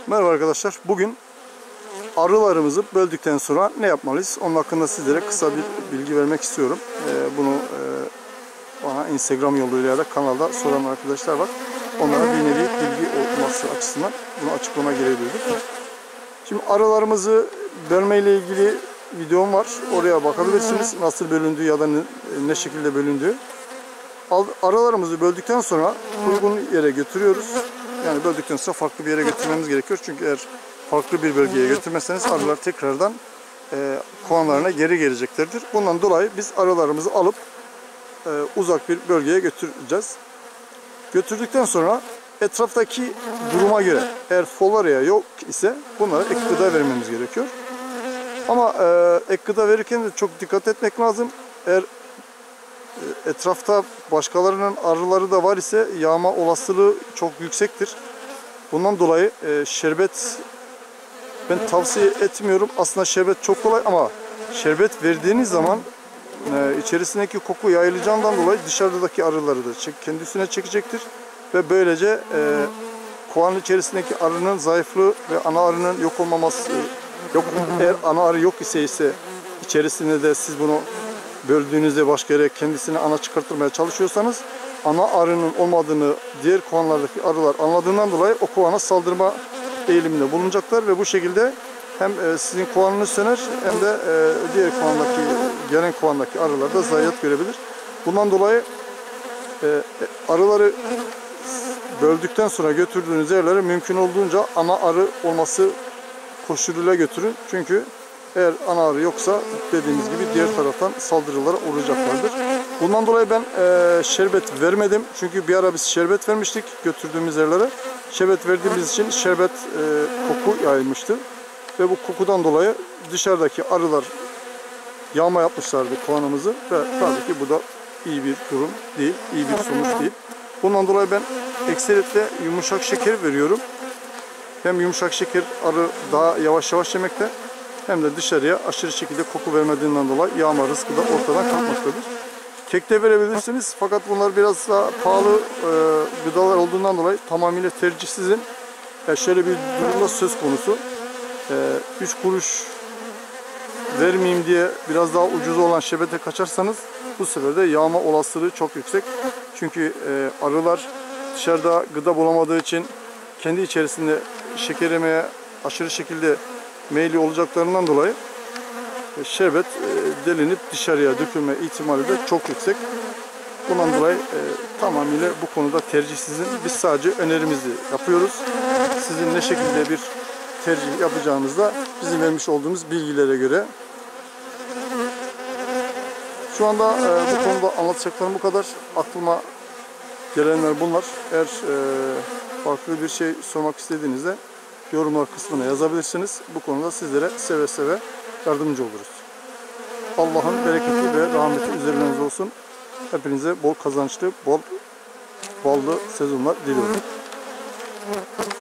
Merhaba arkadaşlar. Bugün arılarımızı böldükten sonra ne yapmalıyız? Onun hakkında sizlere kısa bir bilgi vermek istiyorum. Bunu bana Instagram yoluyla ya da kanalda soran arkadaşlar var. Onlara bir nevi bilgi olması açısından bunu açıklama gereği duyduk. Şimdi arılarımızı bölme ile ilgili videom var. Oraya bakabilirsiniz. Nasıl bölündüğü ya da ne şekilde bölündüğü. Arılarımızı böldükten sonra uygun yere götürüyoruz. Yani böldükten sonra farklı bir yere götürmemiz gerekiyor. Çünkü eğer farklı bir bölgeye götürmezseniz arılar tekrardan kovanlarına geri geleceklerdir. Bundan dolayı biz arılarımızı alıp uzak bir bölgeye götüreceğiz. Götürdükten sonra etraftaki duruma göre eğer folaria yok ise bunlara ek gıda vermemiz gerekiyor. Ama ek gıda verirken de çok dikkat etmek lazım. Eğer etrafta başkalarının arıları da var ise yağma olasılığı çok yüksektir. Bundan dolayı şerbet ben tavsiye etmiyorum. Aslında şerbet çok kolay ama şerbet verdiğiniz zaman içerisindeki koku yayılacağından dolayı dışarıdaki arıları da kendisine çekecektir. Ve böylece kovanın içerisindeki arının zayıflığı ve ana arının yok olmaması eğer ana arı yok ise içerisinde de siz bunu böldüğünüzde başka yere kendisine ana çıkartmaya çalışıyorsanız ana arının olmadığını diğer kovanlardaki arılar anladığından dolayı o kovana saldırma eğiliminde bulunacaklar ve bu şekilde hem sizin kovanınız söner hem de diğer kovandaki gelen kovandaki arılar da zayiat görebilir. Bundan dolayı arıları böldükten sonra götürdüğünüz yerlere mümkün olduğunca ana arı olması koşuluyla götürün. Çünkü eğer ana arı yoksa dediğimiz gibi diğer taraftan saldırılara uğrayacaklardır. Bundan dolayı ben şerbet vermedim. Çünkü bir ara biz şerbet vermiştik götürdüğümüz yerlere. Şerbet verdiğimiz için şerbet koku yayılmıştı. Ve bu kokudan dolayı dışarıdaki arılar yağma yapmışlardı kovanımızı. Ve tabii ki bu da iyi bir durum değil, iyi bir sonuç değil. Bundan dolayı ben ekseriyetle yumuşak şeker veriyorum. Hem yumuşak şeker arı daha yavaş yavaş yemekte hem de dışarıya aşırı şekilde koku vermediğinden dolayı yağma rızkı da ortadan kalkmaktadır. Kek de verebilirsiniz fakat bunlar biraz daha pahalı gıdalar olduğundan dolayı tamamıyla tercih sizin. Şöyle bir durumda söz konusu. 3 kuruş vermeyeyim diye biraz daha ucuz olan şerbete kaçarsanız bu sefer de yağma olasılığı çok yüksek. Çünkü arılar dışarıda gıda bulamadığı için kendi içerisinde şeker yemeye aşırı şekilde meyilli olacaklarından dolayı şerbet delinip dışarıya dökülme ihtimali de çok yüksek. Bundan dolayı tamamıyla bu konuda tercih sizin. Biz sadece önerimizi yapıyoruz. Sizin ne şekilde bir tercih yapacağınızda bizim vermiş olduğumuz bilgilere göre. Şu anda bu konuda anlatacaklarım bu kadar. Aklıma gelenler bunlar. Eğer farklı bir şey sormak istediğinizde yorumlar kısmına yazabilirsiniz. Bu konuda sizlere seve seve yardımcı oluruz. Allah'ın bereketi ve rahmeti üzerinize olsun. Hepinize bol kazançlı, bol ballı sezonlar diliyorum.